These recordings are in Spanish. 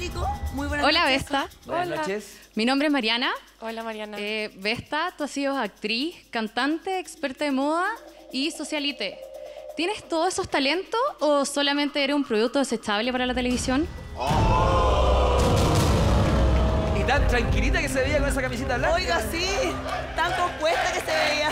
público. Muy buenas Hola, noches. Vesta. Buenas noches. Mi nombre es Mariana. Hola, Mariana. Vesta, tú has sido actriz, cantante, experta de moda y socialite. ¿Tienes todos esos talentos o solamente eres un producto desechable para la televisión? Y tan tranquilita que se veía con esa camiseta blanca. Oiga, sí, tan compuesta que se veía.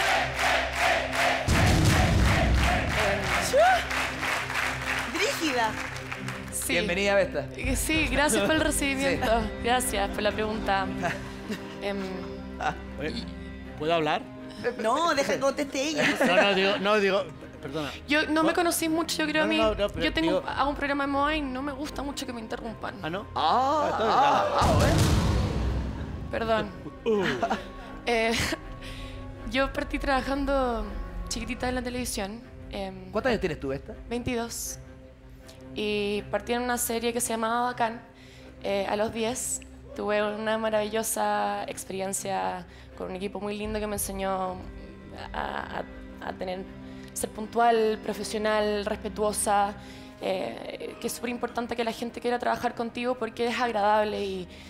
Brígida. Sí. Bienvenida, Vesta. Sí, gracias por el recibimiento. Sí. Gracias por la pregunta. ¿Puedo hablar? No, deja que conteste ella. Digo, perdona. Yo no me conocí mucho, yo creo a mí. pero Yo digo- hago un programa de moda y no me gusta mucho que me interrumpan. ¿Ah, no? Bueno. Perdón. Yo partí trabajando chiquitita en la televisión. ¿Cuántos años tienes tú, Vesta? 22. Y partí en una serie que se llamaba Bacán. A los 10 tuve una maravillosa experiencia con un equipo muy lindo que me enseñó a ser puntual, profesional, respetuosa, que es súper importante que la gente quiera trabajar contigo porque eres agradable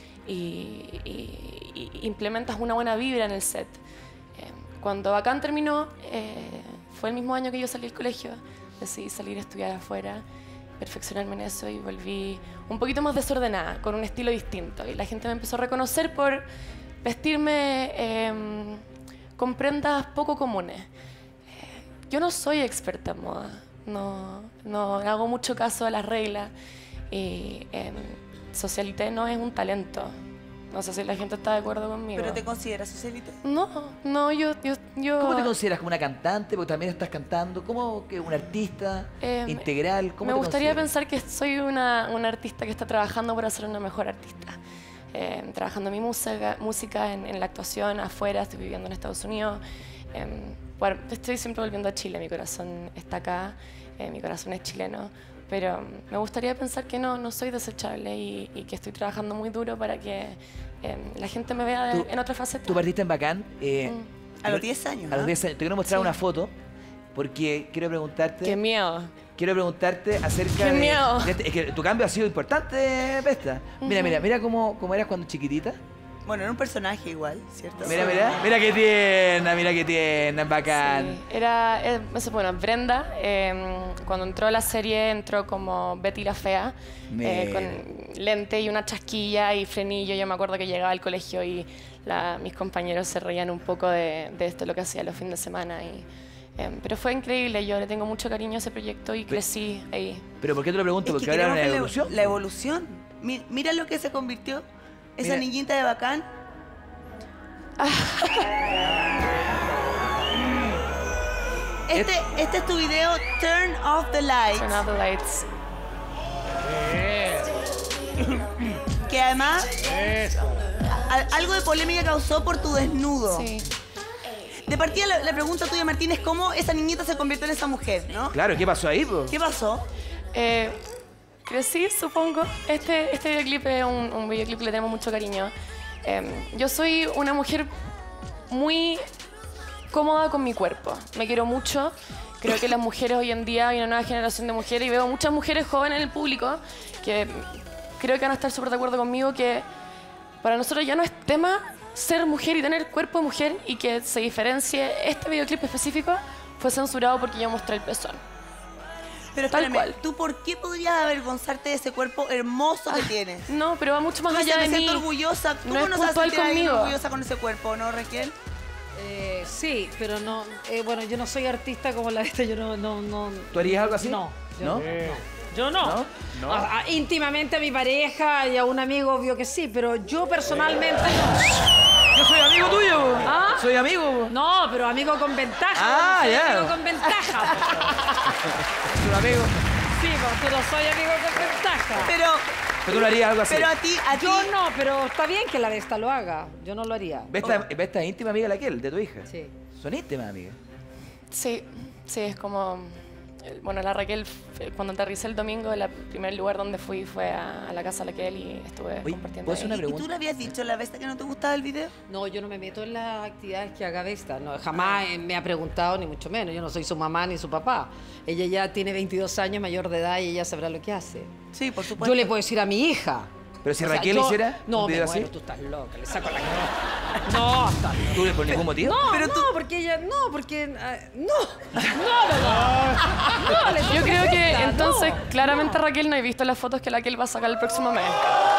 y implementas una buena vibra en el set. Cuando Bacán terminó, fue el mismo año que yo salí del colegio, decidí salir a estudiar afuera, perfeccionarme en eso y volví un poquito más desordenada, con un estilo distinto. Y la gente me empezó a reconocer por vestirme con prendas poco comunes. Yo no soy experta en moda, no hago mucho caso a las reglas y socialité no es un talento. No sé si la gente está de acuerdo conmigo. ¿Pero te consideras socialite? No, yo... ¿Cómo te consideras? ¿Como una cantante? Porque también estás cantando. ¿Cómo que un artista integral? ¿Cómo Me te gustaría consideras? pensar que soy una artista que está trabajando para ser una mejor artista. Trabajando mi música en la actuación afuera, estoy viviendo en Estados Unidos. Bueno, estoy siempre volviendo a Chile, mi corazón está acá, mi corazón es chileno. Pero me gustaría pensar que no soy desechable y que estoy trabajando muy duro para que la gente me vea en otra faceta. Tú partiste en Bacán. A los 10 años, A los ¿no? 10 años. Te quiero mostrar Sí. una foto porque quiero preguntarte... ¡Qué miedo! Quiero preguntarte acerca ¡Qué de... miedo! Es que tu cambio ha sido importante, Vesta. Mira cómo eras cuando chiquitita. Bueno, era un personaje igual, ¿cierto? Mira qué tierna, Bacán. Sí, era, bueno, Brenda, cuando entró a la serie, entró como Betty la Fea, con lente y una chasquilla y frenillo. Yo me acuerdo que llegaba al colegio y mis compañeros se reían un poco de esto, lo que hacía los fines de semana. Pero fue increíble, yo le tengo mucho cariño a ese proyecto y crecí ahí. ¿Pero por qué te lo pregunto? Es Porque que ahora era una queremos ver evolución. la evolución. Mira lo que se convirtió esa Mira. niñita de Bacán. Este es tu video, Turn Off the Lights. Turn off the lights. Que además algo de polémica causó por tu desnudo. Sí. De partida la pregunta tuya, Martín, es cómo esa niñita se convirtió en esa mujer, ¿no? Claro, ¿qué pasó ahí, po? ¿Qué pasó? Crecí, supongo. Este videoclip es un videoclip que le tenemos mucho cariño. Yo soy una mujer muy cómoda con mi cuerpo. Me quiero mucho. Creo que las mujeres hoy en día, hay una nueva generación de mujeres y veo muchas mujeres jóvenes en el público que creo que van a estar súper de acuerdo conmigo que para nosotros ya no es tema ser mujer y tener cuerpo de mujer y que se diferencie. Este videoclip específico fue censurado porque yo mostré el pezón. Pero Tal espérame, cual. ¿tú por qué podrías avergonzarte de ese cuerpo hermoso que tienes? No, pero va mucho más Tú dices, allá de me mí. siento orgullosa. ¿Tú No es no sabes puntual sentir a alguien conmigo. orgullosa con ese cuerpo, no, Raquel? Sí, pero no. Bueno, yo no soy artista como la esta, yo no. ¿Tú harías algo así? No. ¿No? Yo no. ¿No? Íntimamente a mi pareja y a un amigo, obvio que sí, pero yo personalmente no. Yo soy amigo tuyo. ¿Ah? Soy amigo. Po. No, pero amigo con ventaja. Ah, soy ya. amigo con ventaja. Soy amigo. Sí, pero no soy amigo con ventaja. Pero ¿Pero tú lo harías algo así? a ti... Yo no, pero está bien que la Vesta lo haga. Yo no lo haría. Vesta es íntima amiga de Raquel, de tu hija. Sí. Son íntimas amigas. Sí, es como... Bueno, la Raquel, cuando aterricé el domingo, el primer lugar donde fui fue a la casa de Raquel y estuve Oye, compartiendo ¿puedo hacer ahí. una ¿Y pregunta? tú le habías dicho a la Vesta que no te gustaba el video? No, yo no me meto en las actividades que haga Vesta. No, jamás me ha preguntado, ni mucho menos. Yo no soy su mamá ni su papá. Ella ya tiene 22 años, mayor de edad, y ella sabrá lo que hace. Sí, por supuesto. Yo le puedo decir a mi hija Pero si O sea, Raquel yo- hiciera No, un me video muero, así, tú estás loca, le saco la cara. No, estás loca. ¿tú por ningún motivo? No, Pero no, tú- porque ella... No, porque... no. Yo creo que entonces claramente Raquel no he visto las fotos que Raquel va a sacar el próximo mes.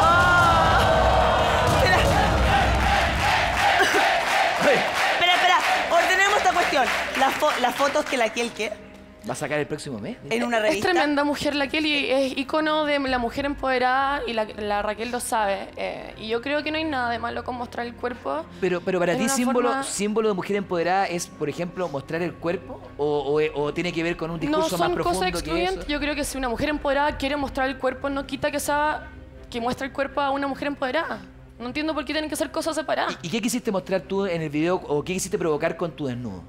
Espera, ordenemos esta cuestión. Las fotos que la Kiel, ¿qué? ¿Va a sacar el próximo mes? En una Es revista. tremenda mujer la Raquel y es icono de la mujer empoderada y la Raquel lo sabe. Y yo creo que no hay nada de malo con mostrar el cuerpo. Pero para Es ti una símbolo, forma- de mujer empoderada es, por ejemplo, mostrar el cuerpo o tiene que ver con un No discurso más son profundo cosas que excluyentes. eso. Yo creo que si una mujer empoderada quiere mostrar el cuerpo, no quita que muestre el cuerpo a una mujer empoderada. No entiendo por qué tienen que ser cosas separadas. ¿Y qué quisiste mostrar tú en el video o qué quisiste provocar con tu desnudo?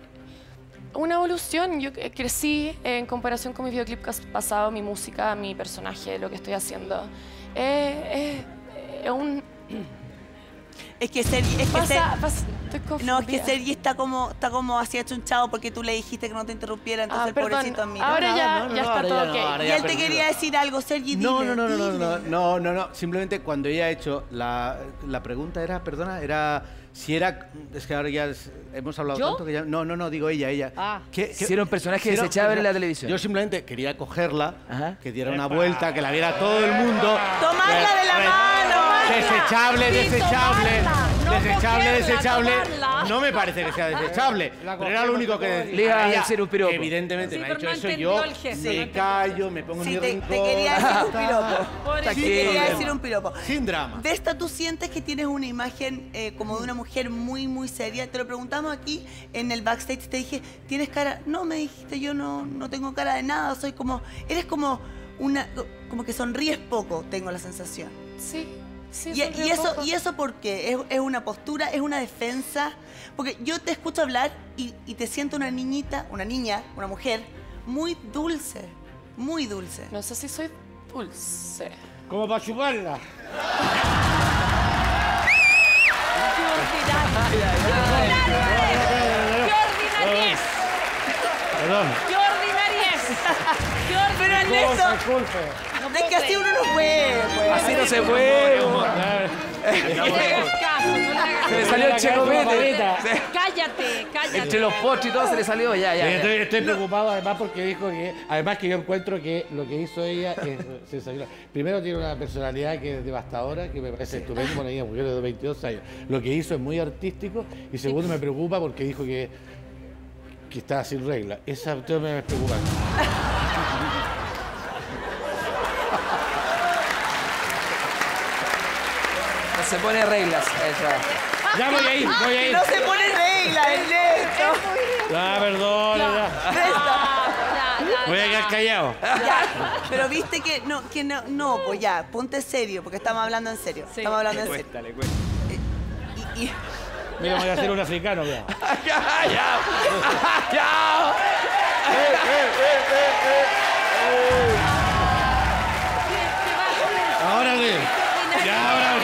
Una evolución. Yo crecí en comparación con mi videoclip pasado, mi música, mi personaje, lo que estoy haciendo. Es un... Es que Sergi, estoy confundida. no, es que Sergi está como así achunchado porque tú le dijiste que no te interrumpiera, entonces el perdón. pobrecito mira. Ahora No, ya, no, no, ya está ahora todo ya no, ok. ahora Y ya él te perdido. quería decir algo, Sergi, dile. No, dile. no. Simplemente cuando ella ha hecho la pregunta era, perdona, era si era, es que ahora ya hemos hablado ¿Yo? tanto que ya, no, digo ella. Ah. Si era un personaje si era un desechable en la personaje- televisión. Yo simplemente quería cogerla, Ajá. que diera una vuelta, que la viera todo el mundo. Tomarla de la mano. Desechable, Sí, desechable, tomarla, no desechable, cogerla, desechable. tomarla. No me parece que sea desechable, pero era lo único que Le iba a ella, decir un piropo. evidentemente Sí, me ha pero dicho no eso, entendió yo el gesto, no me entendió. callo, me pongo en Sí, mi te rincón. quería decir un piropo. Pobrecito. Sí, te quería Sin decir un piropo. Sin drama. Vesta, ¿tú sientes que tienes una imagen como de una mujer muy, muy seria? Te lo preguntamos aquí en el backstage. Te dije, ¿tienes cara? No, me dijiste, yo no tengo cara de nada. Soy como, eres como como que sonríes poco, tengo la sensación. Sí, sí. Y sonrío poco. eso ¿por qué? ¿Es una postura? ¿Es una defensa? Porque yo te escucho hablar y te siento una niña, una mujer muy dulce, muy dulce. No sé si soy dulce. Como para chuparla. Perdón. ¡Qué ordinariez! ¡Qué Pero Ernesto, es que así uno no puede. Pues. Así no se puede. No le hagas caso, no le hagas Se le salió el checopete. Cállate, cállate. Entre los postres y todo se le salió. Ya. Estoy preocupado además porque dijo que, además que yo encuentro que lo que hizo ella es sensacional. Primero tiene una personalidad que es devastadora, que me parece estupendo, bueno, ella mujer de 22 años. Lo que hizo es muy artístico y segundo me preocupa porque dijo que estaba sin regla. Esa tema me preocupa. No se pone reglas. Esa. Ya voy a ir. No se pone regla, Ernesto. Ah, perdón, ya. Voy a quedar callado. Ya, pero viste que no, pues ya, ponte serio, porque estamos hablando en serio. Sí. Estamos hablando en serio. Le cuesta. Y- Mira, voy a hacer un africano, ya. ¡Ya! Ahora sí. Ya, ahora.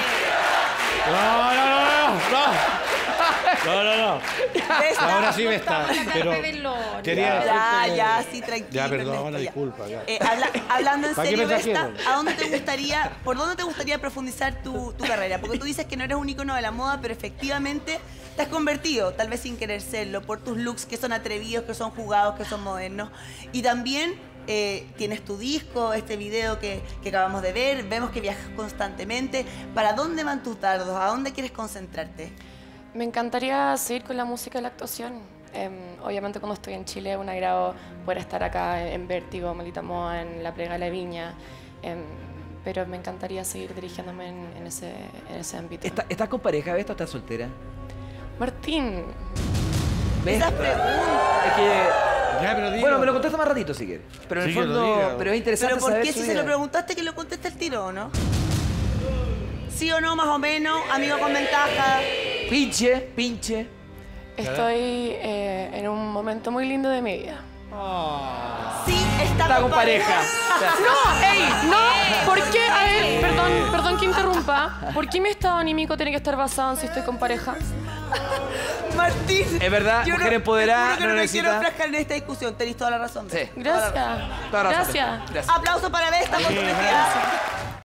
No. Esta- Ahora sí me está. Pero quería Ya, sí, tranquilo. Ya, perdón, Ernesto, ahora ya. disculpa, ya. Hablando en ¿Para qué serio, me Vesta, trajeron? ¿por dónde te gustaría profundizar tu carrera? Porque tú dices que no eres un ícono de la moda, pero efectivamente te has convertido, tal vez sin querer serlo, por tus looks que son atrevidos, que son jugados, que son modernos. Y también tienes tu disco, este video que acabamos de ver, vemos que viajas constantemente. ¿Para dónde van tus dardos? ¿A dónde quieres concentrarte? Me encantaría seguir con la música y la actuación. Obviamente cuando estoy en Chile es un agrado poder estar acá en Vértigo, Maldita Moda, en La Plega de la Viña. Pero me encantaría seguir dirigiéndome en ese ámbito. ¿Estás con pareja, Vesta, o estás soltera? Martín, Esas preguntas. Es que... Ya, pero digo. Bueno, me lo contesta más ratito si quieres. Pero en el Sí, que lo fondo... diga. Pero es interesante ¿Pero por saber qué su si se vida. lo preguntaste que lo conteste el tiro o no? ¿Sí o no, más o menos? Amigo con ventaja. Pinche. estoy en un momento muy lindo de mi vida. Sí, está Está con pareja. ¡No! ¡Ey! ¡No! ¿Por qué? A ver, perdón que interrumpa. ¿Por qué mi estado anímico tiene que estar basado en si estoy con pareja? Martín. Es verdad, yo mujer empoderada, te juro que no no me necesita- quiero enfrascar en esta discusión. Tenés toda la razón. Sí. Toda la razón. Gracias. Toda razón. Gracias. Gracias. Aplauso para Vesta por su honestidad.